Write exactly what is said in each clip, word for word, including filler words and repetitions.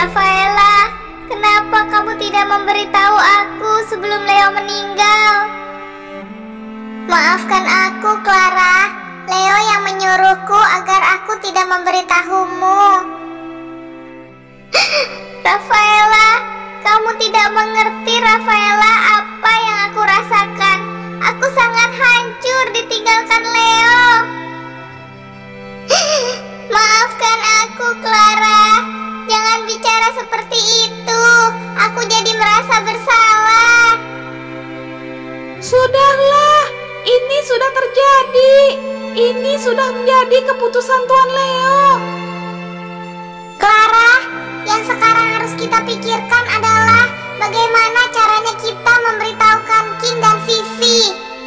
Rafaela, kenapa kamu tidak memberitahu aku sebelum Leo meninggal? Maafkan aku, Clara. Leo yang menyuruhku agar aku tidak memberitahumu. Rafaela, kamu tidak mengerti, Rafaela, apa yang aku rasakan. Aku sangat hancur ditinggalkan Leo. Maafkan aku, Clara. Jangan bicara seperti itu. Aku jadi merasa bersalah. Sudahlah, ini sudah terjadi. Ini sudah menjadi keputusan Tuan Leo. Clara, yang sekarang harus kita pikirkan adalah bagaimana caranya kita memberitahukan King dan Vivi.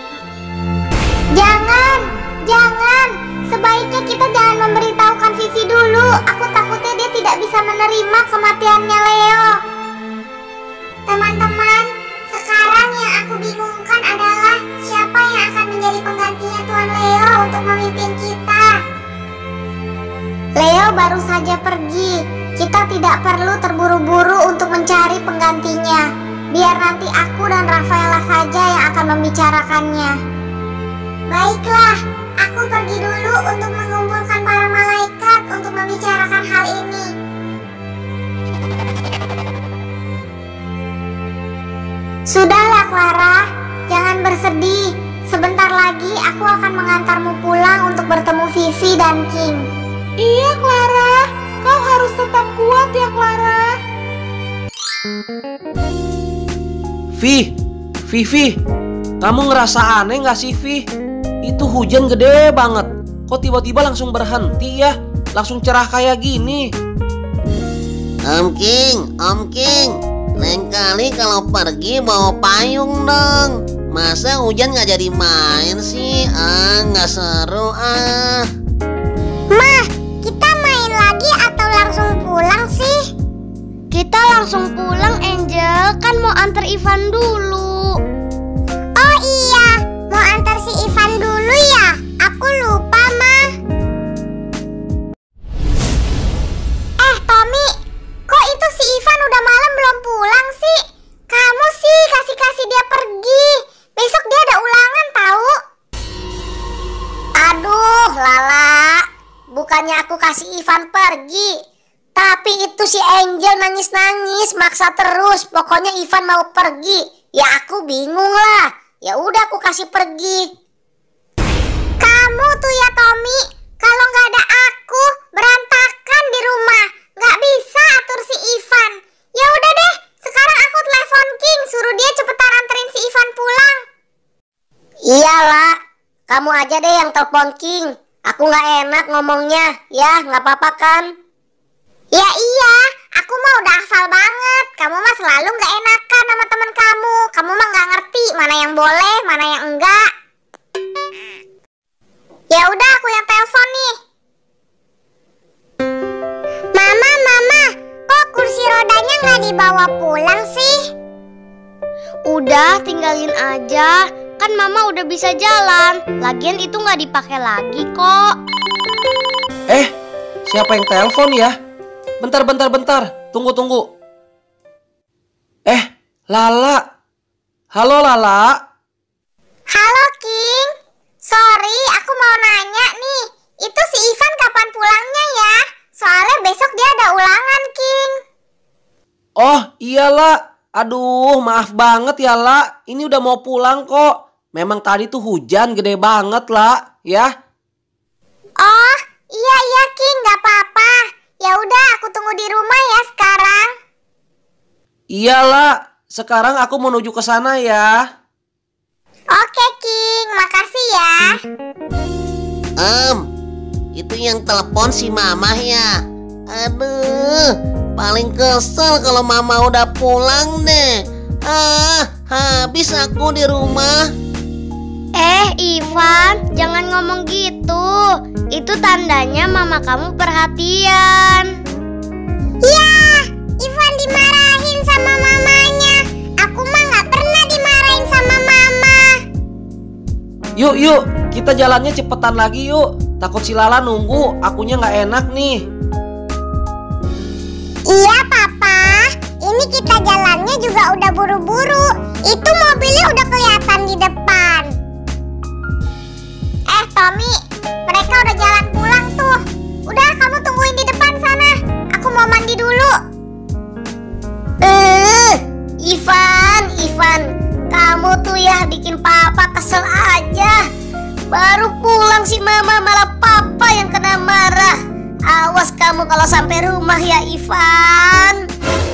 Jangan, jangan. Sebaiknya kita jangan memberitahukan Vivi dulu. Aku takutnya dia tidak bisa menerima kematiannya Leo. Teman-teman, sekarang yang aku bingungkan adalah siapa yang akan menjadi penggantinya Tuan Leo untuk memimpin kita. Leo baru saja pergi. Kita tidak perlu terburu-buru untuk mencari penggantinya. Biar nanti aku dan Rafaela saja yang akan membicarakannya. Baiklah, aku pergi dulu untuk mengumpulkan para malaikat untuk membicarakan hal ini. Sudahlah, Clara, jangan bersedih. Sebentar lagi aku akan mengantarmu pulang untuk bertemu Vivi dan King. Iya, Clara, kau harus tetap kuat ya, Clara. Vi, Vivi, kamu ngerasa aneh gak sih, Vi? Itu hujan gede banget. Kok tiba-tiba langsung berhenti ya? Langsung cerah kayak gini. Om King, Om King, lain kali kalau pergi bawa payung dong. Masa hujan gak jadi main sih? Ah, gak seru ah. Mah, kita main lagi atau langsung pulang sih? Kita langsung pulang, Angel. Kan mau antar Ivan dulu. Oh iya, mau antar si Ivan dulu ya? Aku lupa, Mah. Eh, Tommy, kok itu si Ivan udah malam belum pulang sih? Kamu sih kasih-kasih dia pergi. Besok dia ada ulangan tahu. Aduh, Lala. Bukannya aku kasih Ivan pergi, tapi itu si Angel nangis-nangis maksa terus. Pokoknya Ivan mau pergi. Ya aku bingung lah. Ya udah aku kasih pergi. Kamu tuh ya Tommy, kalau nggak ada aku berantakan di rumah. Nggak bisa atur si Ivan. Ya udah deh, sekarang aku telepon King, suruh dia cepetan anterin si Ivan pulang. Iyalah, kamu aja deh yang telepon King. Aku nggak enak ngomongnya, ya nggak apa-apa kan? Ya iya, aku mah udah hafal banget. Kamu mah selalu nggak enakan sama teman kamu. Kamu mah nggak ngerti mana yang boleh, mana yang enggak. Ya udah, aku yang telepon nih. Mama, mama, kok kursi rodanya nggak dibawa pulang sih? Udah, tinggalin aja. Kan mama udah bisa jalan. Lagian itu nggak dipakai lagi kok. Eh, siapa yang telepon ya? Bentar, bentar, bentar. Tunggu, tunggu. Eh, Lala. Halo, Lala. Halo, King. Sorry, aku mau nanya nih. Itu si Ivan kapan pulangnya ya? Soalnya besok dia ada ulangan, King. Oh, iyalah. Aduh, maaf banget ya, La. Ini udah mau pulang kok. Memang tadi tuh hujan gede banget, La. Ya. Oh, iya iya, King, nggak apa-apa. Ya udah, aku tunggu di rumah ya sekarang. Iyalah. Sekarang aku menuju ke sana ya. Oke, King. Makasih ya. Om, itu yang telepon si Mama ya. Aduh, paling kesel kalau Mama udah pulang deh. Ah, habis aku di rumah. Eh, Ivan, jangan ngomong gitu. Itu tandanya mama kamu perhatian. Ya, Ivan dimarahin sama mamanya. Aku mah nggak pernah dimarahin sama mama. Yuk, yuk. Kita jalannya cepetan lagi yuk. Takut si Lala nunggu. Akunya nggak enak nih. Iya, Papa. kita jalannya juga udah buru-buru. Itu mobilnya udah kelihatan di depan. Eh Tommy, mereka udah jalan pulang tuh. Udah, kamu tungguin di depan sana. Aku mau mandi dulu. Eh, Ivan, Ivan, kamu tuh ya bikin papa kesel aja. Baru pulang si mama malah papa yang kena marah. Awas kamu kalau sampai rumah ya Ivan.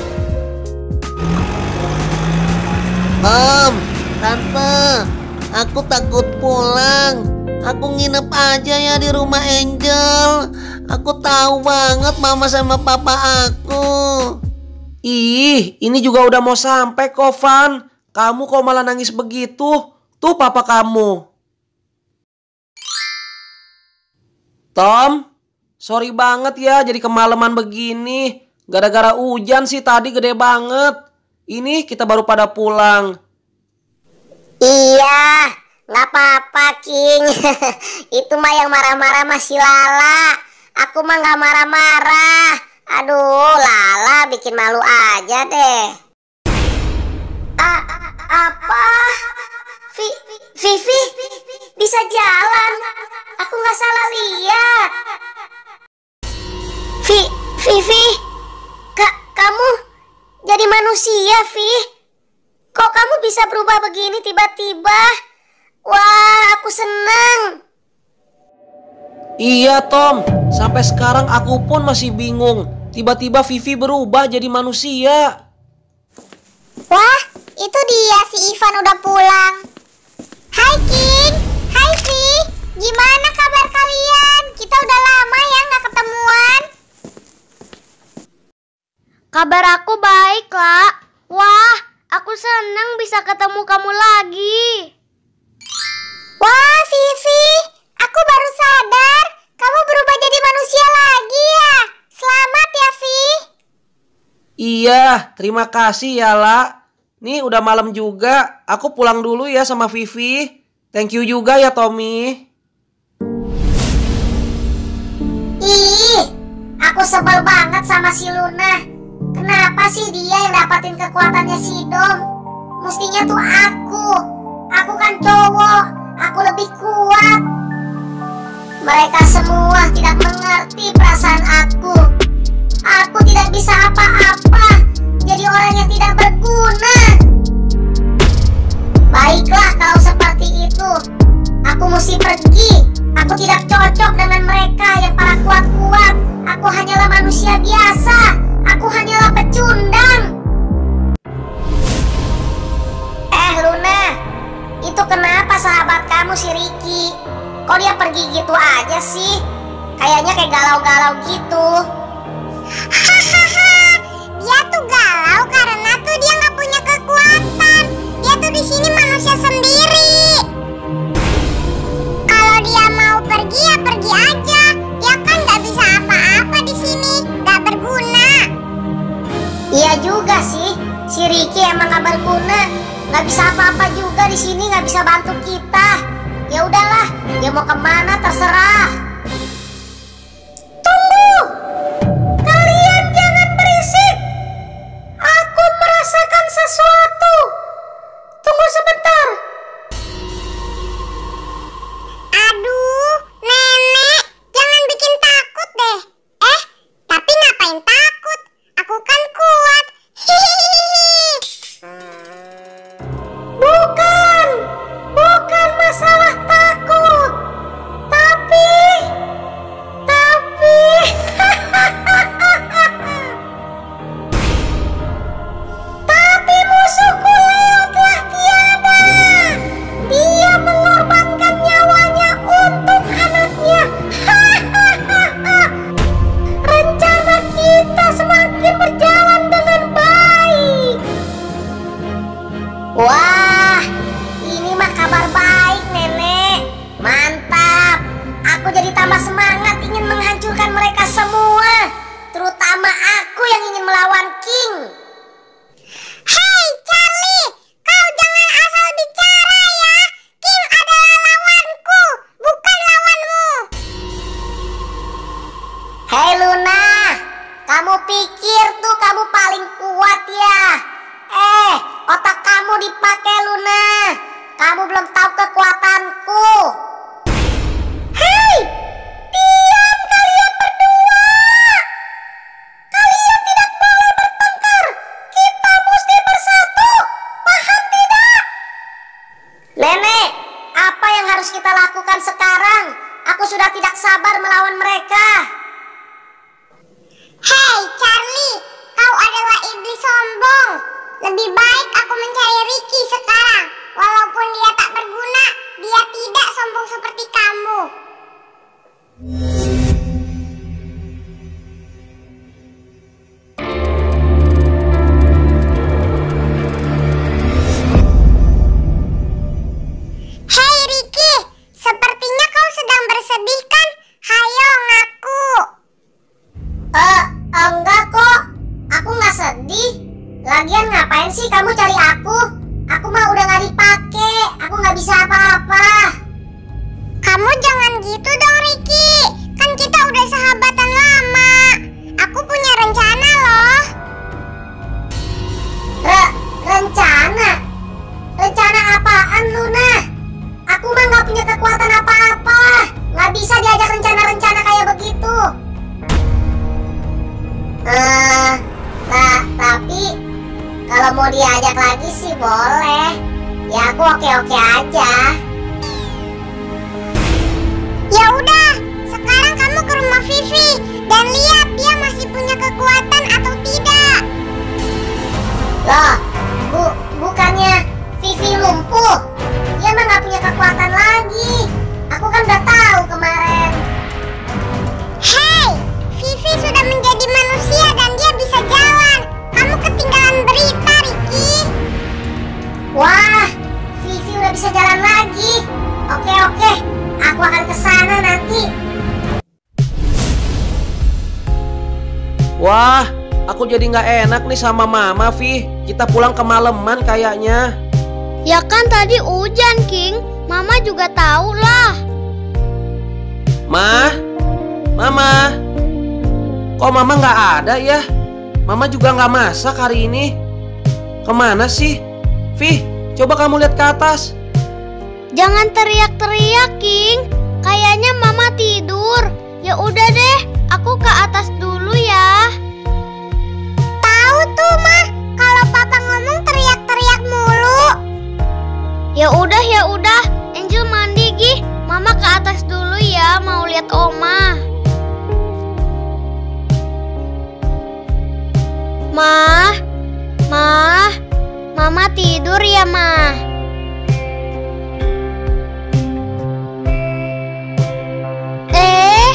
Om, Tante, aku takut pulang. Aku nginep aja ya di rumah Angel. Aku tahu banget mama sama papa aku. Ih, ini juga udah mau sampai kok, Van. Kamu kok malah nangis begitu? Tuh papa kamu. Tom, sorry banget ya jadi kemalaman begini. Gara-gara hujan sih tadi gede banget. Ini kita baru pada pulang. Iya, nggak apa-apa King. Itu mah yang marah-marah masih Lala. Aku mah nggak marah-marah. Aduh, Lala bikin malu aja deh. A apa? Vi- Vivi bisa jalan? Aku nggak salah lihat. Vi Vivi, Kak, kamu jadi manusia, Vi? Kok kamu bisa berubah begini tiba-tiba? Wah, aku seneng. Iya Tom, sampai sekarang aku pun masih bingung. Tiba-tiba Vivi berubah jadi manusia. Wah, itu dia si Ivan udah pulang. Hai King, hai Vi, gimana kabar kalian? Kita udah lama ya nggak ketemuan. Kabar aku baik, Kak. Wah, aku senang bisa ketemu kamu lagi. Wah, Vivi, aku baru sadar kamu berubah jadi manusia lagi ya. Selamat ya, Vi. Iya, terima kasih ya La. Nih udah malam juga. Aku pulang dulu ya sama Vivi. Thank you juga ya Tommy. Ih, aku sebel banget sama si Luna. Kenapa sih dia yang dapatin kekuatannya si Dom? Mestinya tuh aku. Aku kan cowok. Aku lebih kuat. Mereka semua tidak mengerti perasaan aku. Aku tidak bisa apa-apa. Jadi orang yang tidak berguna. Baiklah kalau seperti itu. Aku mesti pergi. Aku tidak cocok dengan mereka yang para kuat-kuat. Aku hanyalah manusia biasa. Aku hanyalah pecundang. Eh Luna, itu kenapa sahabat kamu si Ricky? Kok dia pergi gitu aja sih? Kayaknya kayak galau-galau gitu. Hahaha, dia tuh galau karena tuh dia nggak punya kekuatan. Dia tuh di sini manusia sendiri. Kalau dia mau pergi ya pergi aja. Dia kan nggak bisa apa-apa di sini, nggak berguna. Iya juga sih, si Ricky emang nggak berguna, nggak bisa apa-apa juga di sini, nggak bisa bantu kita. Ya udahlah, dia mau kemana terserah. Tunggu, kalian jangan berisik. Aku merasakan sesuatu. Tunggu sebentar. Aduh, nenek, jangan bikin takut deh. Eh, tapi ngapain takut? Aku kan kuat. Hihihi. Bukan, bukan masalah takut. Tapi, tapi, tapi musuhku Leo telah tiada. Dia mengorbankan nyawanya untuk anaknya. Rencana kita semakin berjalan dengan baik. Wah, ini mah kabar baik nenek. Mantap. Aku jadi tambah semangat ingin menghancurkan mereka semua. Terutama aku yang ingin melawan King. Hei Charlie, kau jangan asal bicara ya. King adalah lawanku, bukan lawanmu. Hei Luna, kamu pikir tuh kamu paling kuat ya? sih kamu cari aku? Aku mah udah gak dipake. Aku gak bisa apa-apa. Kamu jangan gitu dong, Ricky. Kan kita udah sahabatan lama. Aku punya rencana loh. Re rencana? Rencana apaan, Luna? Aku mah gak punya kekuatan apa-apa. Gak bisa diajak rencana-rencana kayak begitu. Eh, nah, tapi kalau mau diajak lagi sih boleh. Ya aku oke-oke aja. Ya udah, sekarang kamu ke rumah Vivi dan lihat dia masih punya kekuatan atau tidak. Loh, bu, bukannya Vivi lumpuh? Dia mah gak punya kekuatan lagi. Aku kan udah tahu kemarin. Hei, Vivi sudah menjadi manusia dan dia bisa jalan. Kamu ketinggalan berita, Ricky. Wah, Vivi udah bisa jalan lagi. Oke oke, aku akan kesana nanti. Wah, aku jadi nggak enak nih sama Mama, Vi. Kita pulang kemalaman kayaknya. Ya kan tadi hujan, King. Mama juga tahu lah. Ma, Mama, kok Mama nggak ada ya? Mama juga nggak masak hari ini. Kemana sih? Vi, coba kamu lihat ke atas. Jangan teriak-teriak, King. Kayaknya Mama tidur. Ya udah deh, aku ke atas dulu ya. Tahu tuh, Mah, kalau Papa ngomong teriak-teriak mulu. Ya udah, ya udah. Angel mandi, Gi. Mama ke atas dulu ya, mau lihat Oma. Ma, Ma, Mama tidur ya, Ma. Eh,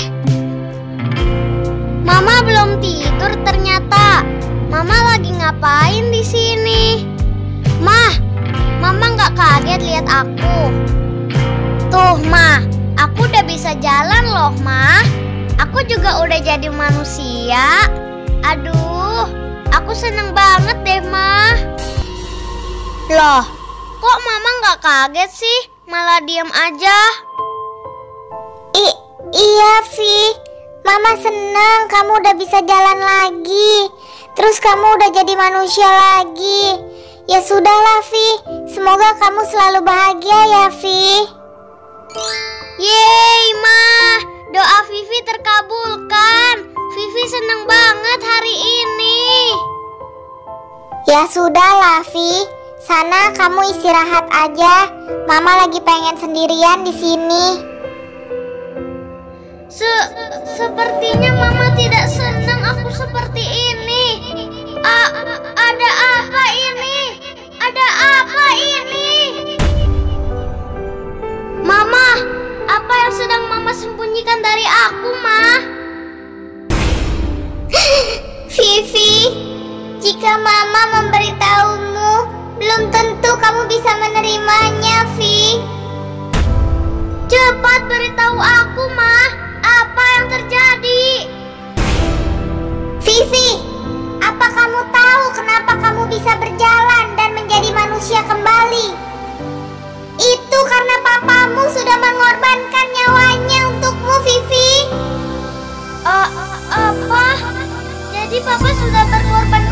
Mama belum tidur ternyata. Mama lagi ngapain di sini? Ma, Mama nggak kaget lihat aku. Tuh, Ma, aku udah bisa jalan loh, Ma. Aku juga udah jadi manusia. Aduh, aku seneng banget deh, Ma. Loh, kok Mama nggak kaget sih? Malah diam aja. I iya, Vi. Mama seneng kamu udah bisa jalan lagi. Terus kamu udah jadi manusia lagi. Ya sudahlah, Vi. Semoga kamu selalu bahagia ya, Vi. Yeay, Ma. Doa Vivi terkabulkan. Vivi seneng banget hari ini. Ya sudahlah, Vi. Sana kamu istirahat aja. Mama lagi pengen sendirian di sini. Se sepertinya Mama tidak senang aku seperti ini. A ada apa ini? Ada apa ini? Mama, apa yang sedang Mama sembunyikan dari aku, Ma? Vivi, jika Mama memberitahumu, belum tentu kamu bisa menerimanya, Vi. Cepat beritahu aku, Ma. Apa yang terjadi? Vivi, apa kamu tahu kenapa kamu bisa berjalan dan menjadi manusia kembali? Itu karena papamu sudah mengorbankan nyawanya untukmu, Vivi. Uh, apa? Jadi papa sudah berkorban